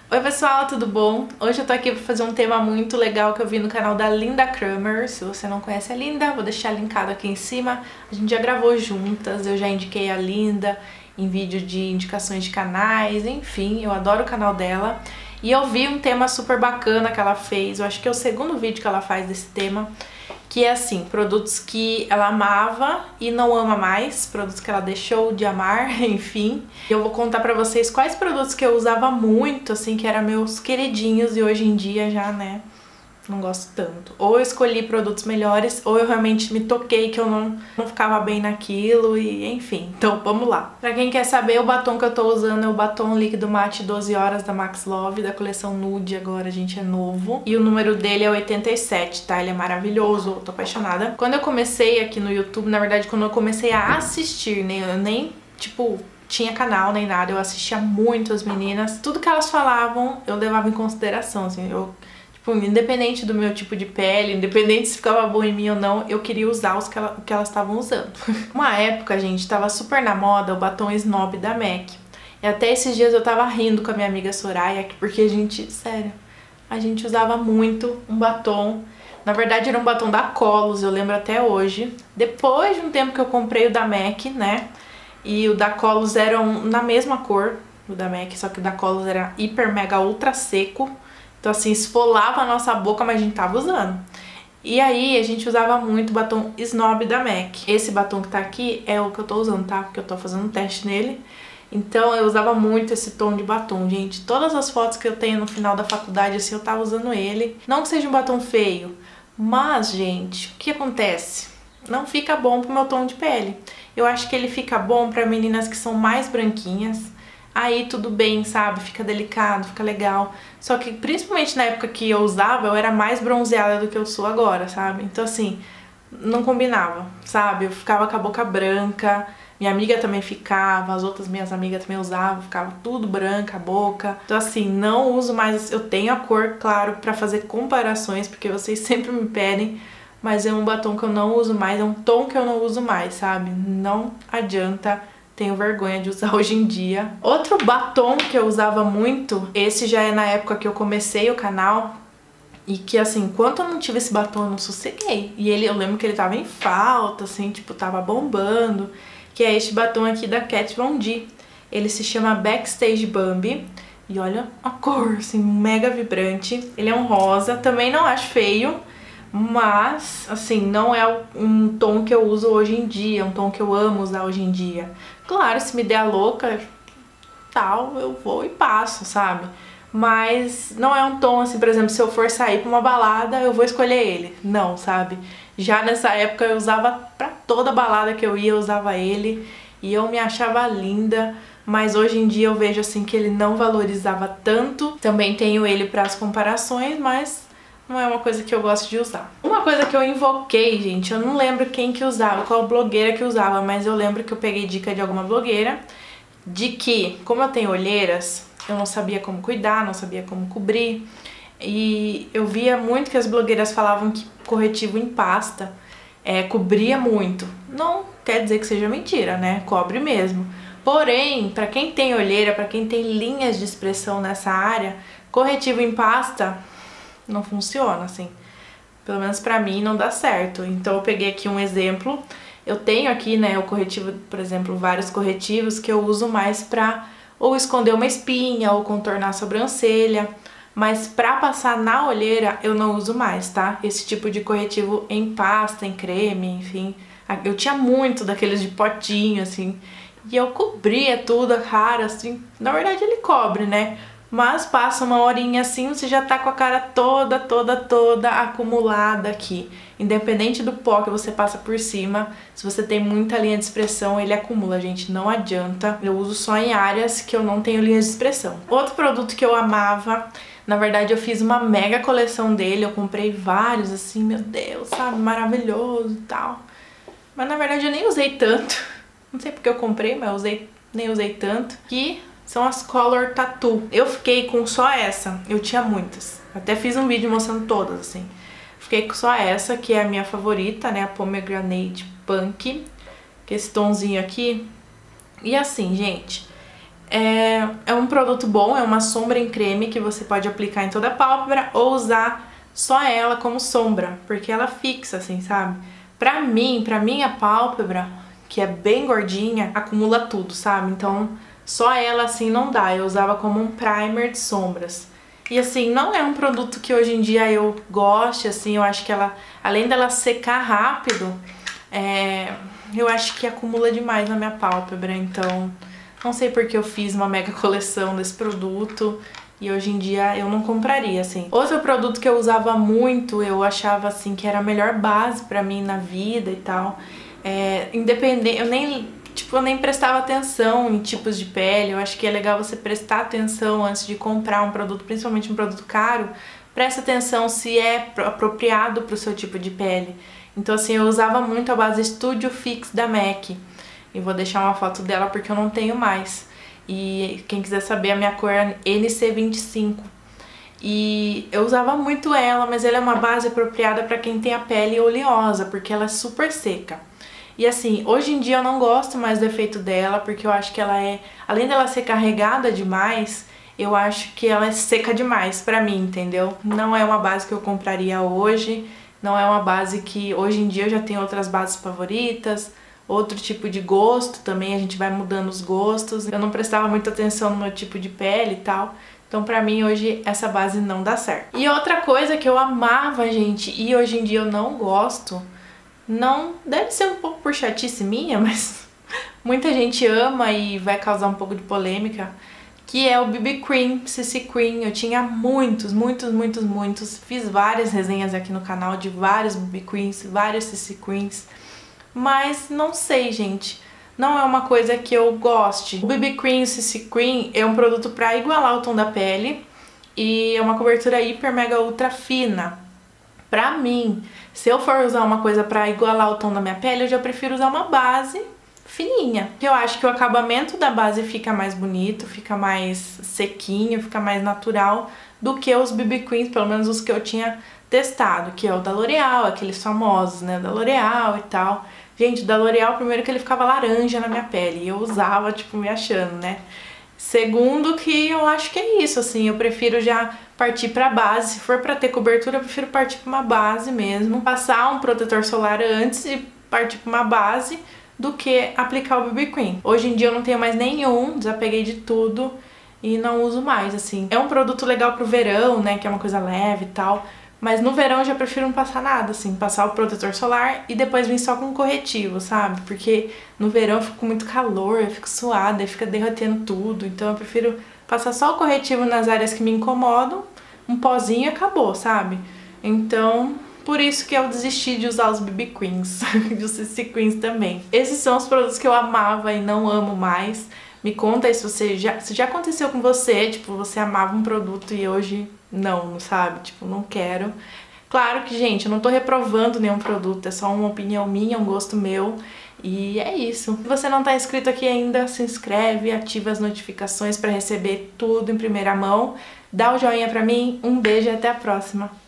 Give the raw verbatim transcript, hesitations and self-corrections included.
Oi pessoal, tudo bom? Hoje eu tô aqui pra fazer um tema muito legal que eu vi no canal da Linda Kramer. Se você não conhece a Linda, vou deixar linkado aqui em cima. A gente já gravou juntas, eu já indiquei a Linda em vídeo de indicações de canais, enfim, eu adoro o canal dela. E eu vi um tema super bacana que ela fez, eu acho que é o segundo vídeo que ela faz desse tema, que é assim, produtos que ela amava e não ama mais, produtos que ela deixou de amar, enfim. Eu vou contar pra vocês quais produtos que eu usava muito, assim, que eram meus queridinhos e hoje em dia já, né, não gosto tanto. Ou eu escolhi produtos melhores, ou eu realmente me toquei que eu não, não ficava bem naquilo e enfim. Então vamos lá. Pra quem quer saber, o batom que eu tô usando é o batom líquido mate doze horas da Max Love, da coleção Nude, agora, gente, é novo. E o número dele é oitenta e sete, tá? Ele é maravilhoso, eu tô apaixonada. Quando eu comecei aqui no YouTube, na verdade, quando eu comecei a assistir, né, eu nem, tipo, tinha canal nem nada, eu assistia muito as meninas. Tudo que elas falavam, eu levava em consideração, assim, eu... Tipo, independente do meu tipo de pele, independente se ficava bom em mim ou não, eu queria usar os que, ela, que elas estavam usando. Uma época, gente, tava super na moda o batom Snob da MAC. E até esses dias eu tava rindo com a minha amiga Soraya, porque a gente, sério, a gente usava muito um batom. Na verdade era um batom da Colos, eu lembro até hoje. Depois de um tempo que eu comprei o da MAC, né, e o da Colos era um, na mesma cor, o da MAC, só que o da Colos era hiper mega ultra seco. Então assim, esfolava a nossa boca, mas a gente tava usando. E aí a gente usava muito o batom Snob da MAC. Esse batom que tá aqui é o que eu tô usando, tá? Porque eu tô fazendo um teste nele. Então eu usava muito esse tom de batom, gente. Todas as fotos que eu tenho no final da faculdade, assim, eu tava usando ele. Não que seja um batom feio, mas, gente, o que acontece? Não fica bom pro meu tom de pele. Eu acho que ele fica bom pra meninas que são mais branquinhas. Aí tudo bem, sabe? Fica delicado, fica legal. Só que principalmente na época que eu usava, eu era mais bronzeada do que eu sou agora, sabe? Então assim, não combinava, sabe? Eu ficava com a boca branca, minha amiga também ficava, as outras minhas amigas também usavam, ficava tudo branca a boca. Então assim, não uso mais, eu tenho a cor, claro, pra fazer comparações, porque vocês sempre me pedem, mas é um batom que eu não uso mais, é um tom que eu não uso mais, sabe? Não adianta. Tenho vergonha de usar hoje em dia. Outro batom que eu usava muito, esse já é na época que eu comecei o canal, e que assim, enquanto eu não tive esse batom eu não sosseguei. E ele, eu lembro que ele tava em falta, assim, tipo, tava bombando, que é este batom aqui da Kat Von D. Ele se chama Backstage Bambi, e olha a cor, assim, mega vibrante. Ele é um rosa, também não acho feio, mas, assim, não é um tom que eu uso hoje em dia, um tom que eu amo usar hoje em dia. Claro, se me der a louca, tal, eu vou e passo, sabe? Mas não é um tom, assim, por exemplo, se eu for sair pra uma balada, eu vou escolher ele. Não, sabe? Já nessa época eu usava pra toda balada que eu ia, eu usava ele. E eu me achava linda. Mas hoje em dia eu vejo, assim, que ele não valorizava tanto. Também tenho ele pras comparações, mas... não é uma coisa que eu gosto de usar. Uma coisa que eu invoquei, gente, eu não lembro quem que usava, qual blogueira que usava, mas eu lembro que eu peguei dica de alguma blogueira de que, como eu tenho olheiras, eu não sabia como cuidar, não sabia como cobrir. E eu via muito que as blogueiras falavam que corretivo em pasta é, cobria muito. Não quer dizer que seja mentira, né? Cobre mesmo. Porém, pra quem tem olheira, pra quem tem linhas de expressão nessa área, corretivo em pasta... não funciona, assim. Pelo menos pra mim não dá certo. Então eu peguei aqui um exemplo. Eu tenho aqui, né, o corretivo, por exemplo, vários corretivos que eu uso mais pra ou esconder uma espinha ou contornar a sobrancelha. Mas pra passar na olheira eu não uso mais, tá? Esse tipo de corretivo em pasta, em creme, enfim. Eu tinha muito daqueles de potinho, assim. E eu cobria tudo, a cara, assim. Na verdade ele cobre, né? Mas passa uma horinha assim, você já tá com a cara toda, toda, toda acumulada aqui. Independente do pó que você passa por cima, se você tem muita linha de expressão, ele acumula, gente, não adianta. Eu uso só em áreas que eu não tenho linha de expressão. Outro produto que eu amava, na verdade eu fiz uma mega coleção dele, eu comprei vários, assim, meu Deus, sabe, maravilhoso e tal. Mas na verdade eu nem usei tanto, não sei porque eu comprei, mas eu usei, nem usei tanto. Que... são as Color Tattoo. Eu fiquei com só essa, eu tinha muitas. Até fiz um vídeo mostrando todas, assim. Fiquei com só essa, que é a minha favorita, né? A Pomegranate Punk. Que é esse tonzinho aqui. E assim, gente, É, é um produto bom, é uma sombra em creme que você pode aplicar em toda a pálpebra ou usar só ela como sombra, porque ela fixa, assim, sabe? Pra mim, pra minha pálpebra, que é bem gordinha, acumula tudo, sabe? Então, só ela, assim, não dá. Eu usava como um primer de sombras. E, assim, não é um produto que hoje em dia eu goste, assim, eu acho que ela, além dela secar rápido, é, eu acho que acumula demais na minha pálpebra, então não sei porque eu fiz uma mega coleção desse produto e hoje em dia eu não compraria, assim. Outro produto que eu usava muito, eu achava, assim, que era a melhor base pra mim na vida e tal, é, independente, eu nem, tipo, eu nem prestava atenção em tipos de pele. Eu acho que é legal você prestar atenção antes de comprar um produto, principalmente um produto caro, presta atenção se é apropriado pro seu tipo de pele. Então, assim, eu usava muito a base Studio Fix da MAC. E vou deixar uma foto dela porque eu não tenho mais. E quem quiser saber, a minha cor é N C vinte e cinco. E eu usava muito ela, mas ela é uma base apropriada para quem tem a pele oleosa, porque ela é super seca. E assim, hoje em dia eu não gosto mais do efeito dela, porque eu acho que ela é, além dela ser carregada demais, eu acho que ela é seca demais pra mim, entendeu? Não é uma base que eu compraria hoje, não é uma base que hoje em dia eu já tenho outras bases favoritas, outro tipo de gosto também, a gente vai mudando os gostos. Eu não prestava muita atenção no meu tipo de pele e tal, então pra mim hoje essa base não dá certo. E outra coisa que eu amava, gente, e hoje em dia eu não gosto, não, deve ser um pouco por chatice minha, mas muita gente ama e vai causar um pouco de polêmica, que é o B B Cream, C C Cream. Eu tinha muitos, muitos, muitos, muitos, fiz várias resenhas aqui no canal de vários B B Creams, vários C C Creams, mas não sei, gente, não é uma coisa que eu goste. O B B Cream, C C Cream é um produto para igualar o tom da pele e é uma cobertura hiper mega ultra fina. Pra mim, se eu for usar uma coisa pra igualar o tom da minha pele, eu já prefiro usar uma base fininha. Eu acho que o acabamento da base fica mais bonito, fica mais sequinho, fica mais natural do que os B B Creams, pelo menos os que eu tinha testado, que é o da L'Oreal, aqueles famosos, né, da L'Oreal e tal. Gente, o da L'Oreal, primeiro que ele ficava laranja na minha pele, e eu usava, tipo, me achando, né. Segundo que eu acho que é isso, assim, eu prefiro já partir pra base. Se for pra ter cobertura, eu prefiro partir pra uma base mesmo, passar um protetor solar antes e partir pra uma base, do que aplicar o B B Cream. Hoje em dia eu não tenho mais nenhum, desapeguei de tudo e não uso mais, assim. É um produto legal pro verão, né, que é uma coisa leve e tal, mas no verão eu já prefiro não passar nada, assim, passar o protetor solar e depois vir só com um corretivo, sabe? Porque no verão eu fico com muito calor, eu fico suada, fica derretendo tudo, então eu prefiro passar só o corretivo nas áreas que me incomodam, um pozinho e acabou, sabe? Então, por isso que eu desisti de usar os B B Creams, e os C C Creams também. Esses são os produtos que eu amava e não amo mais. Me conta aí se você já, se já aconteceu com você, tipo, você amava um produto e hoje não, sabe? Tipo, não quero. Claro que, gente, eu não tô reprovando nenhum produto, é só uma opinião minha, um gosto meu. E é isso. Se você não tá inscrito aqui ainda, se inscreve, ativa as notificações pra receber tudo em primeira mão. Dá o joinha pra mim, um beijo e até a próxima.